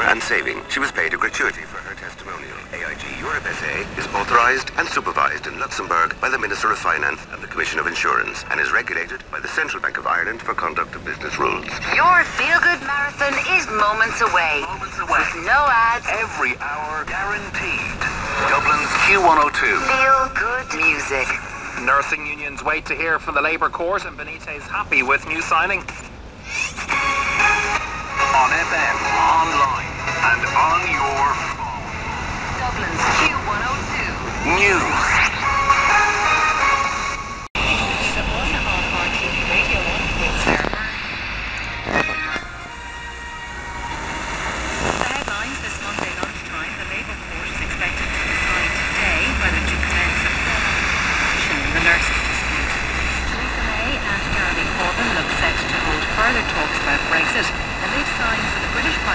and saving. She was paid a gratuity for her testimonial. AIG Europe SA is authorised and supervised in Luxembourg by the Minister of Finance and the Commission of Insurance, and is regulated by the Central Bank of Ireland for conduct of business rules. Your feel-good marathon is moments away. With no ads. Every hour guaranteed. Dublin's Q102. Feel-good music. Nursing unions wait to hear from the Labour Court, and Benitez happy with new signing. On FM, online, and on your phone. Dublin's Q102. News. Further talks about Brexit, and they've signed for the British